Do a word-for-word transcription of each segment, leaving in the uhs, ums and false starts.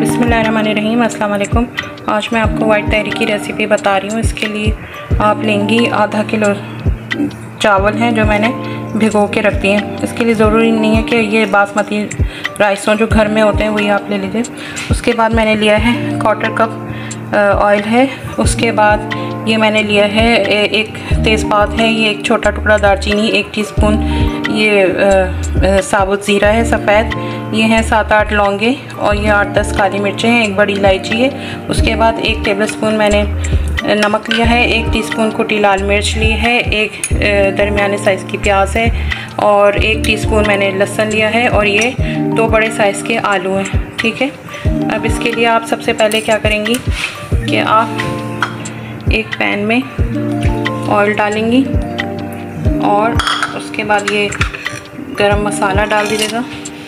बिस्मिल्लाहिर्रहमानिर्रहीम, अस्सलाम वालेकुम। आज मैं आपको वाइट तहरी की रेसिपी बता रही हूँ। इसके लिए आप लेंगी आधा किलो चावल हैं जो मैंने भिगो के रख दिए हैं। इसके लिए ज़रूरी नहीं है कि ये बासमती राइस हो, जो घर में होते हैं वही आप ले लीजिए। उसके बाद मैंने लिया है क्वार्टर कप ऑयल है। उसके बाद ये मैंने लिया है एक तेज़पात है, ये एक छोटा टुकड़ा दालचीनी, एक टीस्पून ये आ, साबुत ज़ीरा है सफ़ेद, ये हैं सात आठ लौंगे और ये आठ दस काली मिर्चें हैं, एक बड़ी इलायची है। उसके बाद एक टेबलस्पून मैंने नमक लिया है, एक टीस्पून कुटी लाल मिर्च ली है, एक दरमियाने साइज़ की प्याज है और एक टीस्पून मैंने लहसुन लिया है और ये दो बड़े साइज़ के आलू हैं। ठीक है, अब इसके लिए आप सबसे पहले क्या करेंगी कि आप एक पैन में ऑयल डालेंगी और उसके बाद ये गरम मसाला डाल दीजिएगा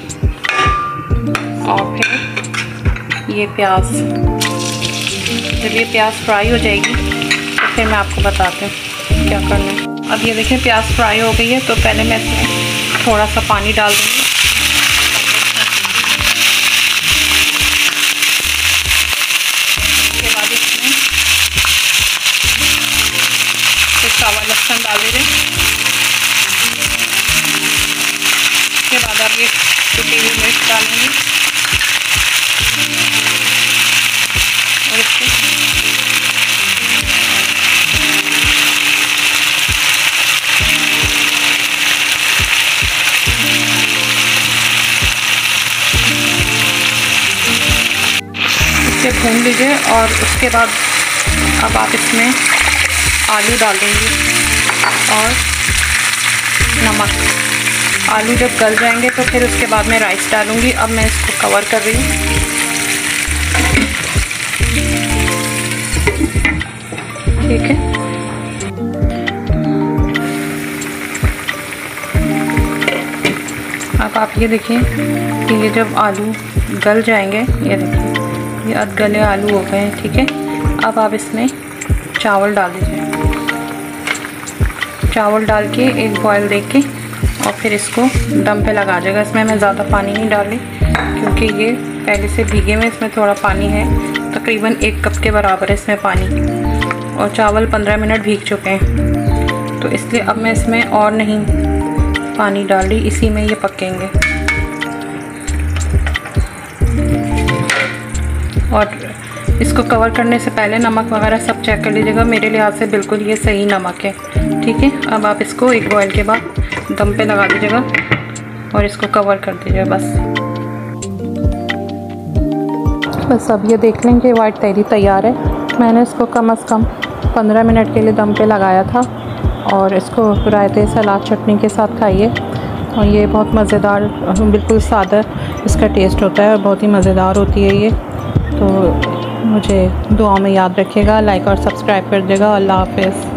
और फिर ये प्याज। जब ये प्याज फ्राई हो जाएगी तो फिर मैं आपको बताती हूँ क्या करना है। अब ये देखें प्याज फ्राई हो गई है, तो पहले मैं इसमें थोड़ा सा पानी डाल दूँगी। उसके बाद इसमें कुछ सावा लहसुन डाल दीजिए। उसके बाद आप ये कुटी हुई मिर्च डालेंगे और इसको इसे भून लीजिए और उसके बाद अब आप इसमें आलू डाल देंगे और नमक। आलू जब गल जाएंगे तो फिर उसके बाद मैं राइस डालूंगी। अब मैं इसको कवर कर रही हूँ। ठीक है, अब आप ये देखिए कि ये जब आलू गल जाएंगे, ये देखिए ये अध गले आलू हो गए हैं। ठीक है, अब आप इसमें चावल डाल दीजिए। चावल डाल के एक बॉयल दे के और फिर इसको दम पे लगा जाएगा। इसमें मैं ज़्यादा पानी नहीं डाली क्योंकि ये पहले से भीगे में इसमें थोड़ा पानी है, तकरीबन एक कप के बराबर है इसमें पानी, और चावल पंद्रह मिनट भीग चुके हैं, तो इसलिए अब मैं इसमें और नहीं पानी डाल रही, इसी में ये पकेंगे। और इसको कवर करने से पहले नमक वगैरह सब चेक कर लीजिएगा। मेरे लिहाज से बिल्कुल ये सही नमक है। ठीक है, अब आप इसको एक बॉयल के बाद दम पे लगा दीजिएगा और इसको कवर कर दीजिएगा बस बस अब ये देख लें कि वाइट तहरी तैयार है। मैंने इसको कम से कम पंद्रह मिनट के लिए दम पे लगाया था और इसको रायते सलाद चटनी के साथ खाइए और ये बहुत मज़ेदार, बिल्कुल सादा इसका टेस्ट होता है और बहुत ही मज़ेदार होती है ये। तो मुझे दुआ में याद रखिएगा, लाइक और सब्सक्राइब कर दीजिएगा। अल्लाह हाफ़िज़।